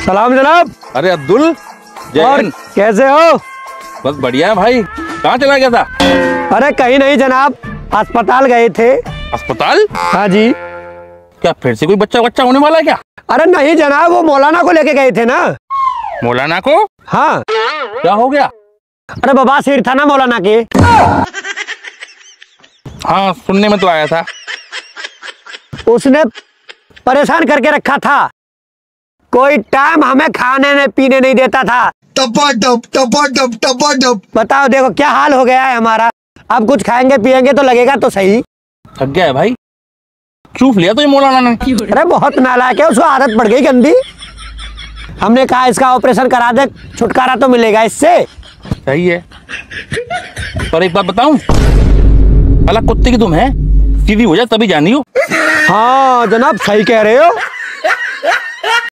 सलाम जनाब। अरे अब्दुल, और कैसे हो? बस बढ़िया है भाई। कहाँ चला गया था? अरे कहीं नहीं जनाब, अस्पताल गए थे। अस्पताल? हाँ जी। क्या फिर से कोई बच्चा होने वाला है क्या? अरे नहीं जनाब, वो मौलाना को लेके गए थे ना। मौलाना को? हाँ। क्या हो गया? अरे बवासीर था ना मौलाना के। हाँ, सुनने में तो आया था। उसने परेशान करके रखा था। कोई टाइम हमें खाने पीने नहीं देता था। बताओ, देखो क्या हाल हो गया है हमारा। अब कुछ खाएंगे पिएंगे तो लगेगा तो सही। थक गया है भाई। चूफ लिया तो ये मौलाना ने। अरे बहुत नालायक है, उसको आदत पड़ गई गंदी। हमने कहा इसका ऑपरेशन करा दे, छुटकारा तो मिलेगा इससे। सही है। पर एक बात बताऊं, अलग कुत्ते की तुम है, सीधी हो जाए तभी जानी हो। हाँ जनाब, सही कह रहे हो।